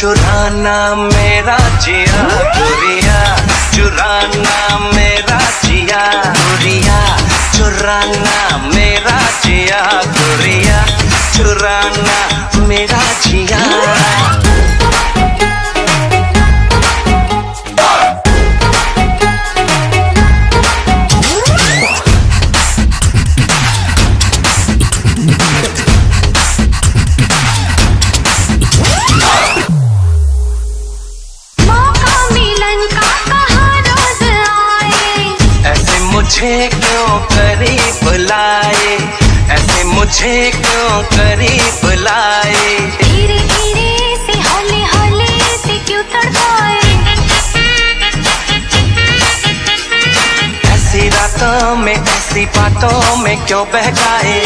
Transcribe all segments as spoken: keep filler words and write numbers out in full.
चुराना मेरा जिया गोरिया, चुराना मेरा जिया गोरिया, चुराना मेरा जिया गोरिया, चुराना मेरा जिया। मुझे क्यों करीब लाए, ऐसे मुझे क्यों करीब लाए, धीरे धीरे से हौले हौले से क्यों तड़पाए, ऐसी रातों में ऐसी बातों में क्यों बहकाए,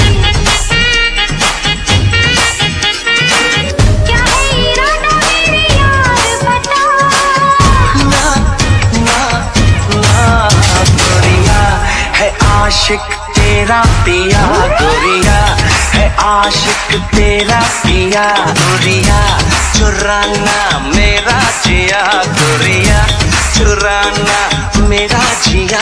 क्या है इरादा मेरे यार बता, ना ना ना गोरिया है आशिक तेरा पिया गोरिया, है आशिक तेरा पिया गोरिया, चुराना मेरा जिया गोरिया, चुराना मेरा जिया।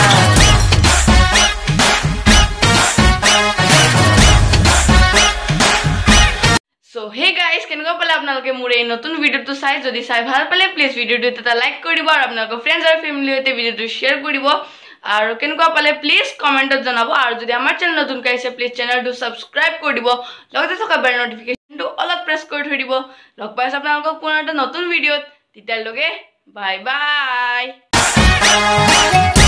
सो हे गाइस केनेকুৱা পালে আপোনালোকে মোৰ এই নতুন ভিডিওটো চাই যদি চাই ভাল পালে প্লিজ ভিডিওটো এটা লাইক কৰি দিব আৰু আপোনালোকৰ ফ্ৰেন্ডছ আৰু ফ্যামিলিৰ সৈতে ভিডিওটো শেয়াৰ কৰি দিব আৰু কেনেকুৱা পালে প্লিজ কমেন্টত জনাব আৰু যদি আমাৰ চেনেল নতুন কাইছে প্লিজ চেনেলটো সাবস্ক্ৰাইব কৰি দিব লগতে থকা বেল নোটিফিকেশনটো অলপ প্ৰেছ কৰি থৈ দিব লগ পাইছ আপোনালোকক পুনৰ এটা নতুন ভিডিওত তেতিয়ালৈকে বাই বাই।